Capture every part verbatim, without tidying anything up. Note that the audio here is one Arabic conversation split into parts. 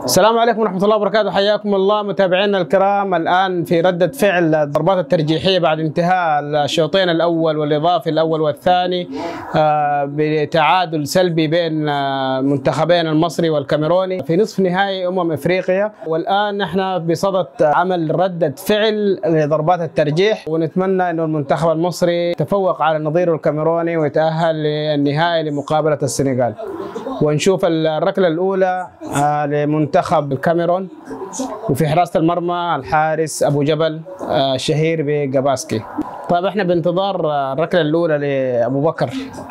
السلام عليكم ورحمة الله وبركاته، حياكم الله متابعينا الكرام. الآن في ردة فعل الضربات الترجيحية بعد انتهاء الشوطين الأول والإضافي الأول والثاني بتعادل سلبي بين المنتخبين المصري والكاميروني في نصف نهائي أمم إفريقيا. والآن نحن بصدد عمل ردة فعل لضربات الترجيح، ونتمنى أن المنتخب المصري يتفوق على نظيره الكاميروني ويتأهل للنهائي لمقابلة السنغال. ونشوف الركلة الأولى لمنتخب الكاميرون، وفي حراسة المرمى الحارس أبو جبل الشهير بجاباسكي. طيب احنا بانتظار الركلة الأولى لأبو بكر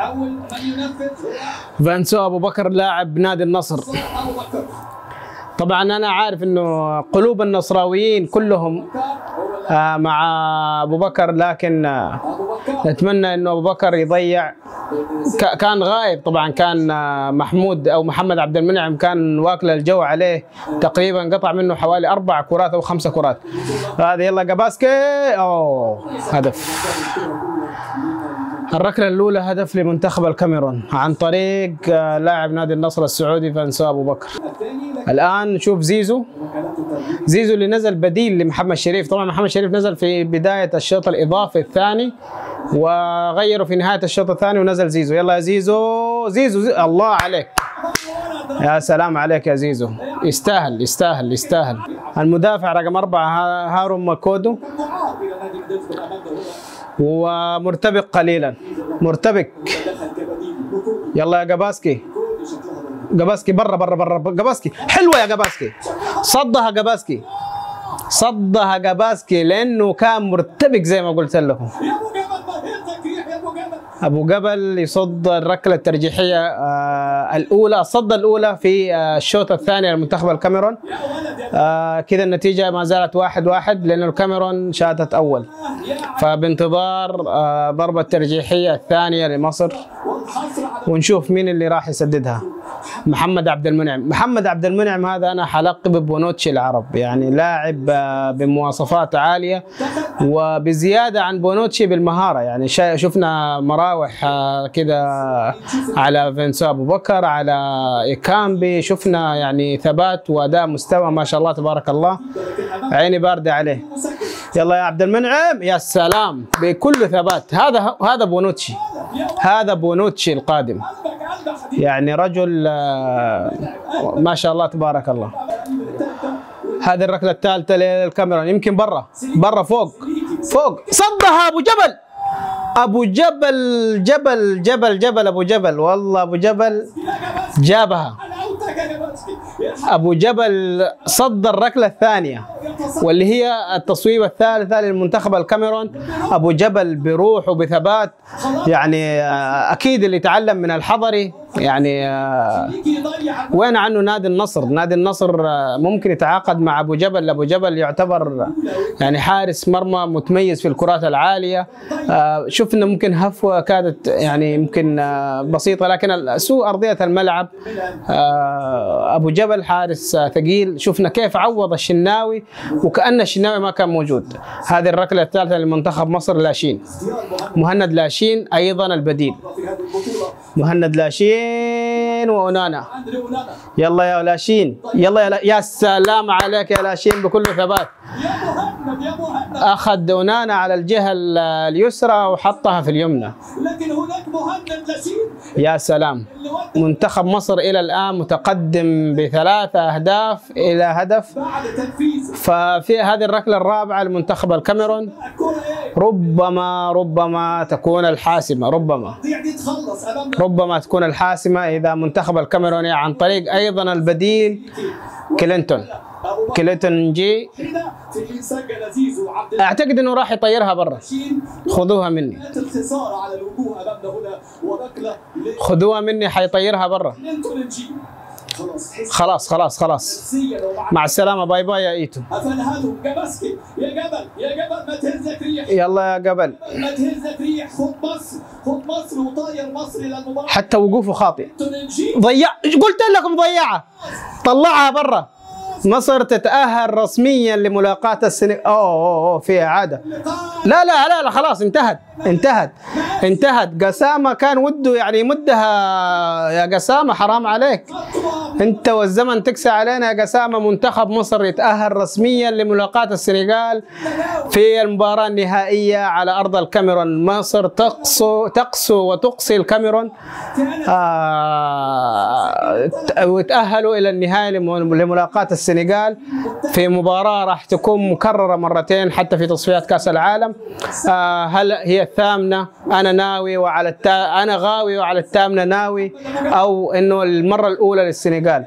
فانسو أبو بكر لاعب نادي النصر. طبعا أنا عارف إنه قلوب النصراويين كلهم مع أبو بكر، لكن نتمنى إنه أبو بكر يضيع. كان غايب طبعا، كان محمود أو محمد عبد المنعم كان واكل الجو عليه تقريبا، قطع منه حوالي أربع كرات أو خمسة كرات. هذه يلا جاباسكي، أوه هدف. الركلة الأولى هدف لمنتخب الكاميرون عن طريق لاعب نادي النصر السعودي فانسو أبو بكر. الآن نشوف زيزو زيزو اللي نزل بديل لمحمد شريف. طبعا محمد شريف نزل في بداية الشوط الإضافي الثاني وغيره في نهاية الشوط الثاني ونزل زيزو. يلا يا زيزو زيزو, زيزو. الله عليك، يا سلام عليك يا زيزو، يستاهل يستاهل يستاهل. المدافع رقم أربعة هارون ماكودو، ومرتبك قليلا مرتبك. يلا يا جاباسكي جاباسكي برا برا برا جاباسكي، حلوه يا جاباسكي، صدها جاباسكي صدها جاباسكي لانه كان مرتبك زي ما قلت لكم. ابو جبل يصد الركله الترجيحيه آه الاولى، الصده الاولى في آه الشوط الثاني لمنتخب الكاميرون. آه كذا النتيجه ما زالت واحد واحد لانه الكاميرون شاتت اول. فبانتظار آه ضربه ترجيحيه الثانيه لمصر، ونشوف مين اللي راح يسددها. محمد عبد المنعم محمد عبد المنعم هذا انا حلقبه بونوتشي العرب، يعني لاعب بمواصفات عاليه وبزياده عن بونوتشي بالمهاره. يعني شفنا مراوح كده على فانسو ابو بكر، على إيكامبي، شفنا يعني ثبات واداء مستوى ما شاء الله تبارك الله، عيني بارده عليه. يلا يا عبد المنعم، يا سلام بكل ثبات. هذا هذا بونوتشي هذا بونوتشي القادم، يعني رجل ما شاء الله تبارك الله. هذه الركله الثالثه للكاميرون، يمكن برا برا فوق فوق، صدها ابو جبل ابو جبل جبل جبل جبل ابو جبل، والله ابو جبل جابها. ابو جبل صد الركله الثانيه واللي هي التصويبه الثالثه للمنتخب الكاميرون. ابو جبل بروح وبثبات، يعني اكيد اللي تعلم من الحضري. يعني وين عنه نادي النصر؟ نادي النصر ممكن يتعاقد مع ابو جبل. ابو جبل يعتبر يعني حارس مرمى متميز في الكرات العاليه. شفنا ممكن هفوه كادت يعني يمكن بسيطه، لكن سوء ارضيه الملعب. ابو جبل حارس ثقيل، شفنا كيف عوض الشناوي وكأن الشناوي ما كان موجود. هذه الركله الثالثه لمنتخب مصر، لاشين مهند لاشين ايضا البديل، مهند لاشين وأونانا. يلا يا لاشين، يلا يا لا... يا سلام عليك يا لاشين بكل ثبات. أخذ أونانا على الجهة اليسرى وحطها في اليمنى. يا سلام. منتخب مصر إلى الآن متقدم بثلاثة أهداف إلى هدف. ففي هذه الركلة الرابعة لمنتخب الكاميرون ربما ربما تكون الحاسمة، ربما ربما تكون الحاسمة إذا منتخب الكاميروني عن طريق أيضا البديل كلينتون. كلينتون جي، أعتقد أنه راح يطيرها برا. خذوها مني خذوها مني حيطيرها برا. خلاص خلاص خلاص، مع السلامة، باي باي يا ايتو. يلا يا جبل، حتى وقوفه خاطئ. ضيع، قلت لكم ضيعها، طلعها برا. مصر تتأهل رسميا لملاقاة السنغال. أوه, أوه, أوه في إعادة. لا لا لا لا خلاص انتهت انتهت انتهت. قسامة كان وده يعني يمدها. يا قسامة حرام عليك انت والزمن تكسى علينا يا قسامة. منتخب مصر يتأهل رسميا لملاقاة السنغال في المباراة النهائية على أرض الكاميرون. مصر تقسو تقسو وتقصي الكاميرون آه وتأهلوا إلى النهاية لملاقاة السنغال في مباراة راح تكون مكررة مرتين حتى في تصفيات كأس العالم. آه هل هي الثامنة؟ أنا ناوي وعلى التا... أنا غاوي وعلى الثامنة ناوي، أو إنه المرة الأولى للسنغال.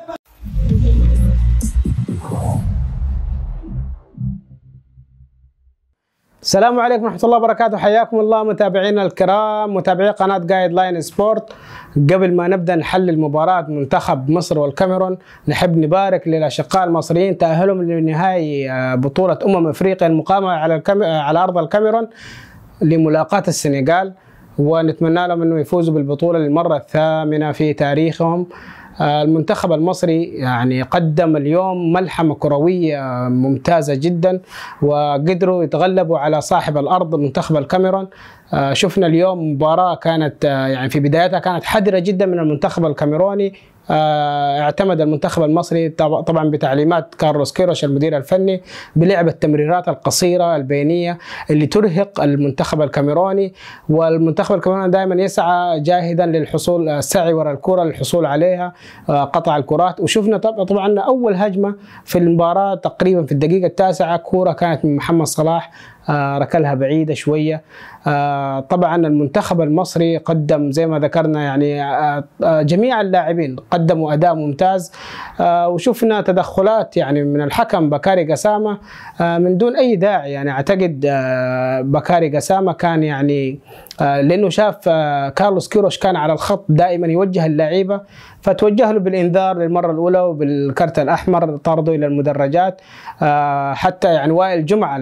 السلام عليكم ورحمة الله وبركاته. حياكم الله متابعينا الكرام، متابعي قناة جايد لاين سبورت. قبل ما نبدأ نحلل مباراة منتخب مصر والكاميرون، نحب نبارك للأشقاء المصريين تأهلهم لنهائي بطولة أمم أفريقيا المقامة على الكام... على أرض الكاميرون لملاقاة السنغال، ونتمنى لهم أنه يفوزوا بالبطولة للمرة الثامنة في تاريخهم. المنتخب المصري يعني قدم اليوم ملحمة كروية ممتازة جدا، وقدروا يتغلبوا على صاحب الأرض منتخب الكاميرون. شفنا اليوم مباراة كانت يعني في بدايتها كانت حذرة جدا من المنتخب الكاميروني. اعتمد المنتخب المصري طبعا بتعليمات كارلوس كيروش المدير الفني بلعب التمريرات القصيرة البينية اللي ترهق المنتخب الكاميروني، والمنتخب الكاميروني دائما يسعى جاهدا للحصول السعي وراء الكرة للحصول عليها، قطع الكرات. وشفنا طبعا أول هجمة في المباراة تقريبا في الدقيقة التاسعة كرة كانت من محمد صلاح ركلها بعيدة شوية. طبعا المنتخب المصري قدم زي ما ذكرنا يعني جميع اللاعبين قدموا أداء ممتاز، وشفنا تدخلات يعني من الحكم بكاري قسامة من دون أي داعي. يعني أعتقد بكاري قسامة كان يعني لأنه شاف كارلوس كيروش كان على الخط دائما يوجه اللعيبة، فتوجه له بالإنذار للمرة الأولى وبالكرت الأحمر طرده إلى المدرجات. حتى يعني وائل جمعة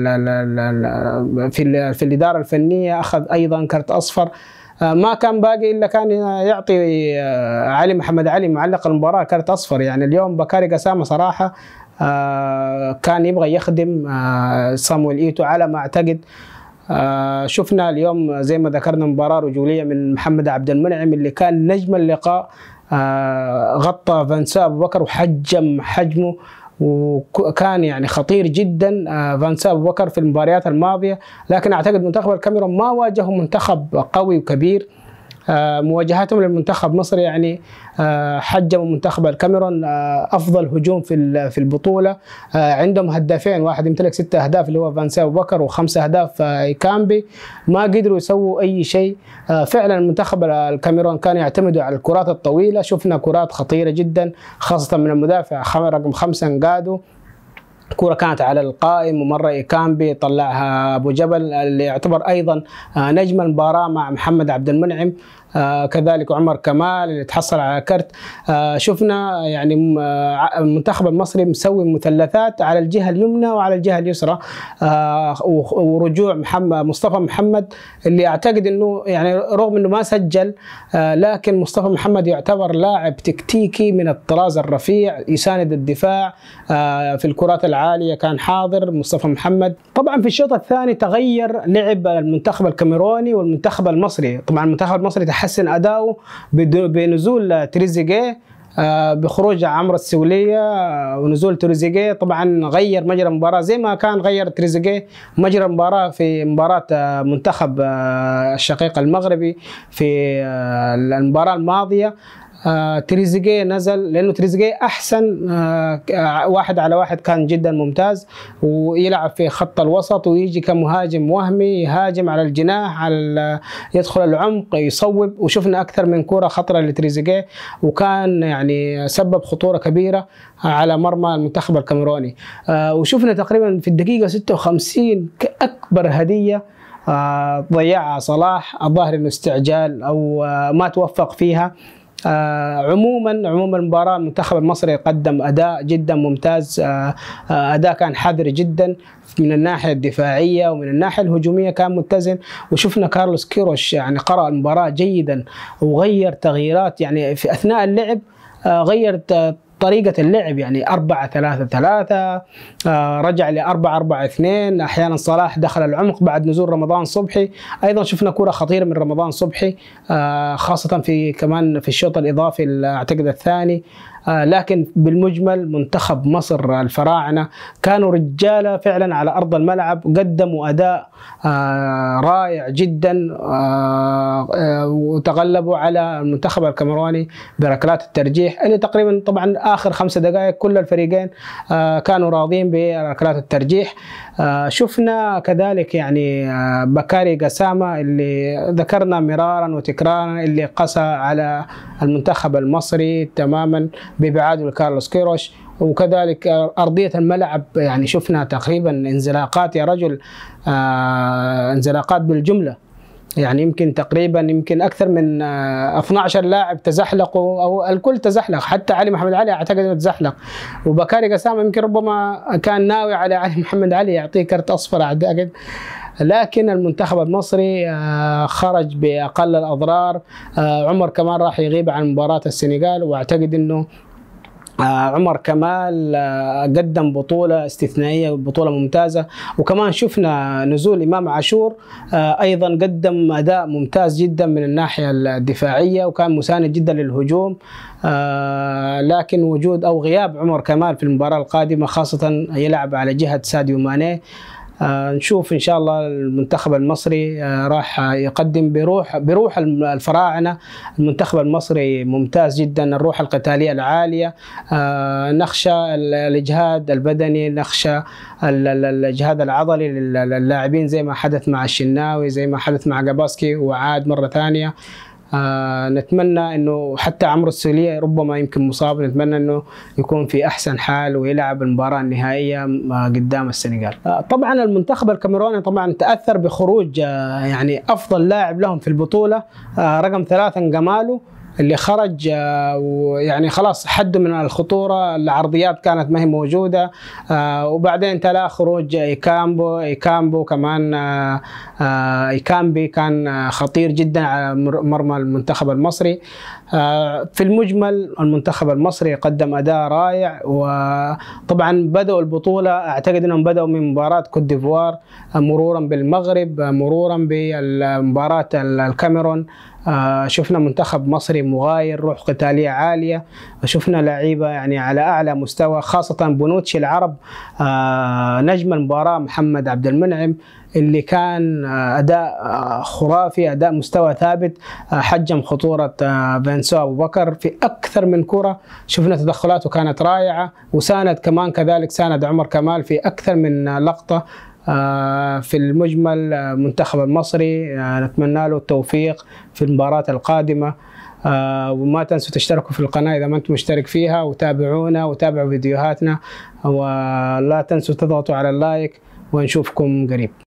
في في الإدارة الفنية أخذ أيضا كرت أصفر. ما كان باقي إلا كان يعطي علي محمد علي معلق المباراة كرت أصفر. يعني اليوم بكاري قسامة صراحة كان يبغى يخدم صامويل إيتو على ما أعتقد. آه شفنا اليوم زي ما ذكرنا مباراة رجولية من محمد عبد المنعم اللي كان نجم اللقاء. آه غطى فانسا أبو بكر وحجم حجمه، وكان يعني خطير جدا آه فانسا أبو بكر في المباريات الماضية. لكن أعتقد منتخب الكاميرون ما واجهه منتخب قوي وكبير. آه مواجهاتهم للمنتخب مصر يعني آه حجموا منتخب الكاميرون آه افضل هجوم في في البطوله. آه عندهم هدافين، واحد يمتلك ستة اهداف اللي هو فانسا ابو بكر، وخمسه اهداف آه ايكامبي. ما قدروا يسووا اي شيء. آه فعلا المنتخب الكاميرون كان يعتمدوا على الكرات الطويله. شفنا كرات خطيره جدا خاصه من المدافع رقم خمسه نقادو. كرة كانت على القائم ومرة إيكامبي طلعها أبو جبل اللي يعتبر أيضا نجم المباراة مع محمد عبد المنعم. آه كذلك عمر كمال اللي تحصل على كرت. آه شفنا يعني المنتخب المصري مسوي مثلثات على الجهة اليمنى وعلى الجهة اليسرى. آه ورجوع محمد مصطفى محمد اللي أعتقد أنه يعني رغم أنه ما سجل آه لكن مصطفى محمد يعتبر لاعب تكتيكي من الطراز الرفيع، يساند الدفاع آه في الكرات العالية كان حاضر مصطفى محمد. طبعا في الشوط الثاني تغير لعب المنتخب الكاميروني والمنتخب المصري. طبعا المنتخب المصري حسن أداؤه بنزول تريزيجيه بخروج عمرو السولية ونزول تريزيجيه. طبعا غير مجرى المباراة زي ما كان غير تريزيجيه مجرى المباراة في مباراة منتخب الشقيق المغربي في المباراة الماضية. آه تريزيجيه نزل لأنه تريزيجيه أحسن آه واحد على واحد كان جدا ممتاز، ويلعب في خط الوسط ويجي كمهاجم وهمي يهاجم على الجناح على يدخل العمق يصوب. وشفنا أكثر من كرة خطرة لتريزيجيه وكان يعني سبب خطورة كبيرة على مرمى المنتخب الكاميروني. آه وشفنا تقريبا في الدقيقة ستة وخمسين كأكبر هدية آه ضيعها صلاح، الظاهر إنه استعجال أو آه ما توفق فيها. آه عموما عموما المباراة المنتخب المصري قدم أداء جدا ممتاز. آه آه أداء كان حذر جدا من الناحية الدفاعية ومن الناحية الهجومية كان متزن. وشفنا كارلوس كيروش يعني قرأ المباراة جيدا وغير تغييرات يعني في أثناء اللعب. آه غير طريقة اللعب، يعني أربعة ثلاثة ثلاثة، رجع ل أربعة أربعة اثنين، أحيانا صلاح دخل العمق بعد نزول رمضان صبحي. أيضا شفنا كرة خطيرة من رمضان صبحي خاصة في كمان في الشوط الإضافي أعتقد الثاني. لكن بالمجمل منتخب مصر الفراعنة كانوا رجالة فعلا على أرض الملعب، قدموا أداء رائع جدا وتغلبوا على المنتخب الكاميروني بركلات الترجيح اللي تقريبا طبعا آخر خمس دقائق كل الفريقين كانوا راضين بركلات الترجيح. شفنا كذلك يعني بكاري قسامة اللي ذكرنا مرارا وتكرارا اللي قسى على المنتخب المصري تماما بإبعاده لكارلوس كيروش، وكذلك أرضية الملعب يعني شفنا تقريبا انزلاقات يا رجل، آه انزلاقات بالجملة، يعني يمكن تقريبا يمكن أكثر من آه اثني عشر لاعب تزحلقوا أو الكل تزحلق، حتى علي محمد علي أعتقد أنه تزحلق، وبكاري قسامة يمكن ربما كان ناوي على علي محمد علي يعطيه كرت أصفر أعتقد. لكن المنتخب المصري خرج بأقل الأضرار. عمر كمال راح يغيب عن مباراة السنغال، واعتقد أنه عمر كمال قدم بطولة استثنائية وبطولة ممتازة. وكمان شفنا نزول إمام عاشور أيضا قدم أداء ممتاز جدا من الناحية الدفاعية وكان مساند جدا للهجوم. لكن وجود أو غياب عمر كمال في المباراة القادمة خاصة يلعب على جهة ساديو ماني، آه نشوف إن شاء الله المنتخب المصري آه راح يقدم بروح بروح الفراعنة. المنتخب المصري ممتاز جدا، الروح القتالية العالية، آه نخشى الإجهاد البدني، نخشى الإجهاد العضلي للاعبين زي ما حدث مع الشناوي، زي ما حدث مع جاباسكي وعاد مرة ثانية. آه نتمنى انه حتى عمرو السولية ربما يمكن مصاب، نتمنى انه يكون في احسن حال ويلعب المباراة النهائية قدام السنغال. آه طبعا المنتخب الكاميروني طبعا تاثر بخروج آه يعني افضل لاعب لهم في البطولة، آه رقم ثلاثة نجمالو اللي خرج، ويعني خلاص حد من الخطورة، العرضيات كانت ما هي موجودة. وبعدين تلا خروج إيكامبو إيكامبو كمان إيكامبي كان خطير جدا على مرمى المنتخب المصري. في المجمل المنتخب المصري قدم أداء رائع، وطبعا بدأوا البطولة أعتقد أنهم بدأوا من مباراة كوت ديفوار مرورا بالمغرب مرورا بمباراة الكاميرون. آه شفنا منتخب مصري مغاير، روح قتالية عالية، شفنا لعيبة يعني على أعلى مستوى، خاصة بونوتشي العرب. آه نجم المباراة محمد عبد المنعم اللي كان آه أداء آه خرافي، أداء مستوى ثابت، آه حجم خطورة آه فينسو أبو بكر في أكثر من كرة، شفنا تدخلاته كانت رائعة، وساند كمان كذلك ساند عمر كمال في أكثر من آه لقطة. آه في المجمل آه منتخب المصري آه نتمنى له التوفيق في المباراة القادمة. آه وما تنسوا تشتركوا في القناة إذا ما أنتم مشترك فيها، وتابعونا وتابعوا فيديوهاتنا، ولا تنسوا تضغطوا على اللايك، ونشوفكم قريب.